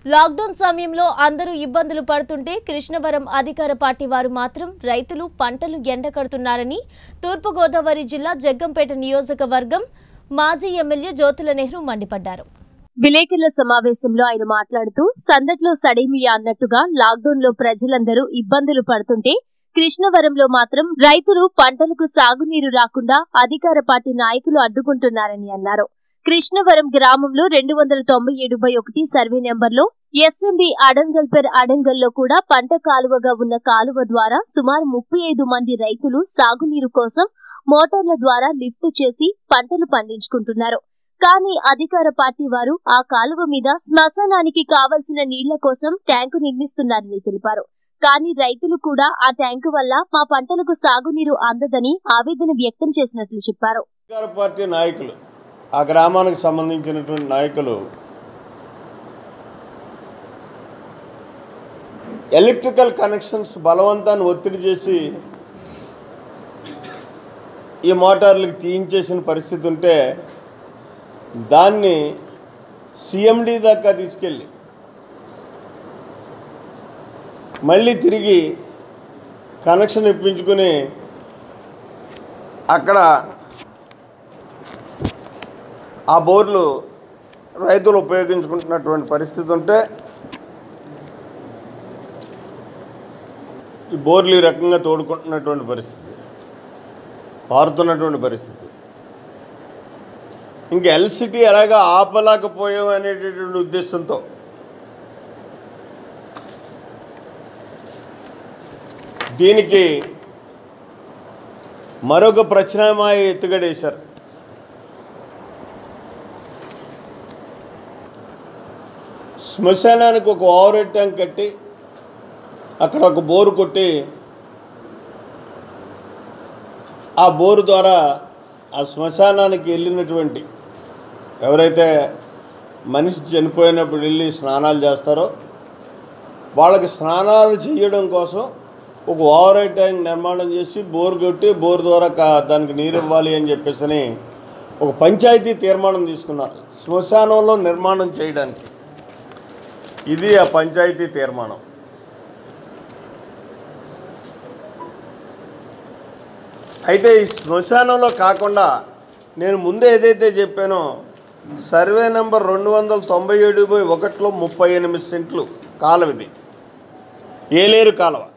Lockdown సమయంలో అందరూ ఇబ్బందులు పడుతుంటే కృష్ణవరం అధికార పార్టీ వారు మాత్రం రైతులు పంటలు ఎండకడుతున్నారని తూర్పుగోదావరి జిల్లా జగ్గంపేట నియోజకవర్గం మాజీ ఎమ్మెల్యే జ్యోతుల నెహ్రూ మండిపడ్డారు. విలేకరుల సమావేశంలో ఆయన మాట్లాడుతూ సందట్లో సడేమియా అన్నట్టుగా లాక్డౌన్ లో ప్రజలందరూ ఇబ్బందులు పడుతుంటే కృష్ణవరంలో మాత్రం రైతులు పంటలకు సాగునీరు రాకుండా అధికార పార్టీ నాయకులు అడ్డుకుంటున్నారని అన్నారు. కృష్ణవరం గ్రామంలో 297/1 సర్వే నెంబర్లో ఎస్ఎంబి అడంగల్పేర్ అడంగల్లో కూడా పంట కాలువగా ఉన్న కాలువ ద్వారా సుమారు 35 మంది రైతులు సాగునీరు కోసం మోటార్ల ద్వారా లిఫ్ట్ చేసి పంటలు పండించుకుంటున్నారు. కానీ అధికార పార్టీ వారు ఆ కాలువ మీద శ్మశానానికి కావలసిన నీళ్ల కోసం ట్యాంకు నిర్మిస్తున్నారని తెలిపారు. కానీ రైతులు కూడా ఆ ట్యాంకు వల్ల మా పంటలకు సాగునీరు అందదని ఆవేదన వ్యక్తం చేసినట్లు చెప్పారు. అధికార పార్టీ నాయకులు, ఆ గ్రామానికి సంబంధించినటువంటి నాయకులు ఎలక్ట్రికల్ కనెక్షన్స్ బలవంతాన్ని ఒత్తిడి చేసి ఈ మోటార్లకు తీయించేసిన పరిస్థితి ఉంటే దాన్ని సిఎండి దాకా తీసుకెళ్ళి మళ్ళీ తిరిగి కనెక్షన్ ఇప్పించుకుని అక్కడ ఆ బోర్లు రైతులు ఉపయోగించుకుంటున్నటువంటి పరిస్థితి ఉంటే ఈ బోర్లు ఈ రకంగా తోడుకుంటున్నటువంటి పరిస్థితి, పారుతున్నటువంటి పరిస్థితి. ఇంకా ఎల్సిటీ ఎలాగా ఆపలేకపోయాం అనేటటువంటి ఉద్దేశంతో దీనికి మరొక ప్రత్యామ్నాయ ఎత్తుగడేశారు. శ్మశానానికి ఒక ఓవర్ హెడ్ ట్యాంక్ కట్టి అక్కడ ఒక బోరు కొట్టి ఆ బోరు ద్వారా ఆ శ్మశానానికి వెళ్ళినటువంటి ఎవరైతే మనిషి చనిపోయినప్పుడు వెళ్ళి స్నానాలు చేస్తారో వాళ్ళకి స్నానాలు చేయడం కోసం ఒక ఓవర్ హెడ్ ట్యాంక్ నిర్మాణం చేసి బోరు కొట్టి బోరు ద్వారా దానికి నీరు ఇవ్వాలి అని చెప్పేసి ఒక పంచాయతీ తీర్మానం తీసుకున్నారు శ్మశానంలో నిర్మాణం చేయడానికి. ఇది ఆ పంచాయతీ తీర్మానం. అయితే ఈ శ్మశానంలో కాకుండా నేను ముందే ఏదైతే చెప్పానో సర్వే నెంబర్ 297/1లో 38 సెంట్లు కాలువ, ఇది ఏలేరు కాలువ.